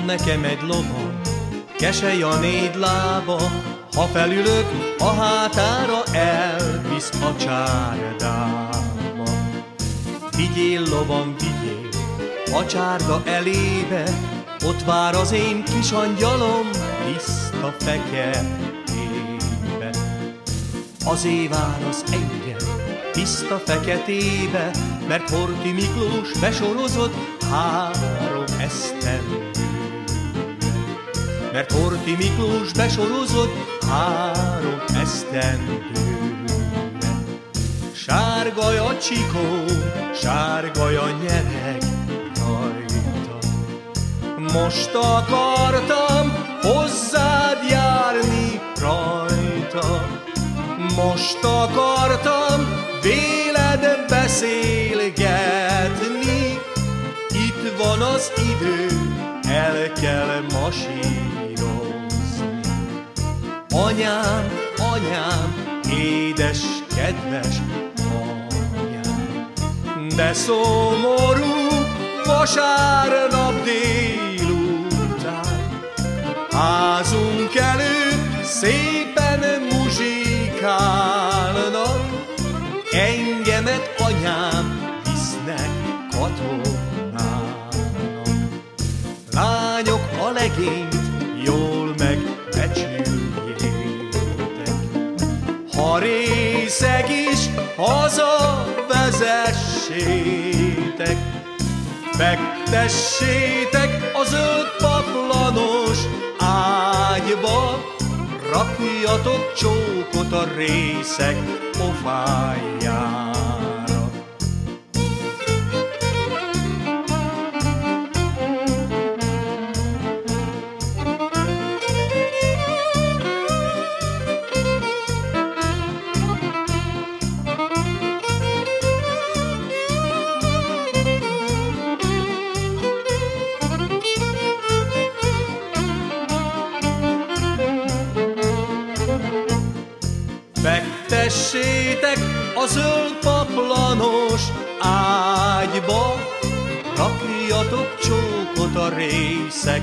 nekem egy lovam, kesely a 4 lába, ha felülök a hátára, elvisz a csárdába. Vigyél, lovam, vigyél a csárda elébe, ott vár az én kis angyalom, tiszta feketébe. Azért válasz engem tiszta feketébe, mert Horthy Miklós besorozott 3 esztendőre. Mert Horthy Miklós besorozott 3 esztendőre. Sárga a csikó, sárga a nyereg rajta. Most akartam hozzád járni rajta. Most akartam véled beszélgetni. Itt van az idő, el kell masírozni. Anyám, anyám, édes, kedves anyám, de szomorú vasárnap délután. Házunk előtt szépen muzsikálnak, engemet anyám visznek katonának. Lányok, a legényt jól megbecsüljétek, ha részeg is hazavezessétek. Fektessétek a zöld paplanos ágyba, rakjatok csókot a részeg pofájára. Fektessétek a zöld paplanos ágyba, rakjatok csókot a részeg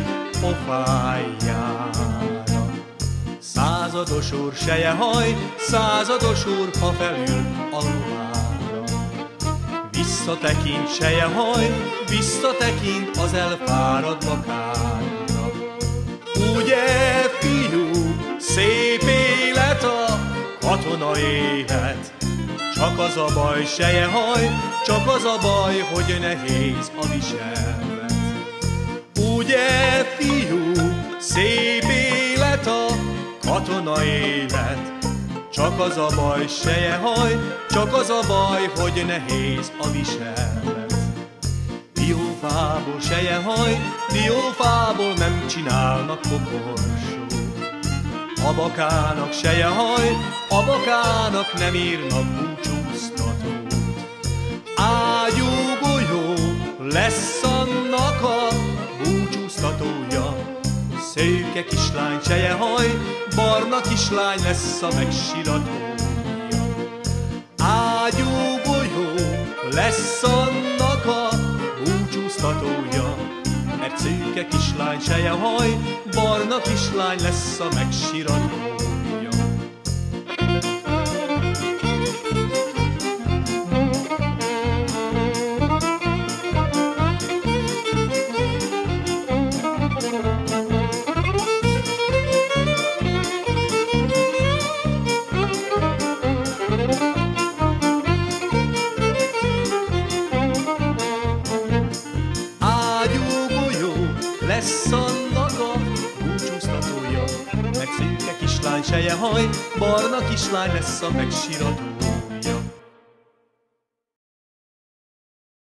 pofájára. Százados úr selyehaj, százados úr, ha felül a lovára. Visszatekint selyehaj, visszatekint az elfáradt bakárra. Ugye, fiú, szép élet a katona élet, csak az a baj, selyehaj, csak az a baj, hogy nehéz a viselmet. Ugye, fiú, szép élet a katona élet, csak az a baj, selyehaj, csak az a baj, hogy nehéz a viselmet. Diófából, selyehaj, diófából nem csinálnak koporsót. A bakának selyehaj, a bakának nem írnak búcsúztatót. Ágyú golyó lesz annak a búcsúztatója. Szőke kislány selyehaj, barna kislány lesz a megsiratója. Ágyú golyó lesz annak a búcsúztatója, mert szőke kislány selyehaj, barna kislány lesz a megsiratója. Lesz annak a búcsúztatója, mert szőke kislány selyehaj, barna kislány lesz a megsiratója.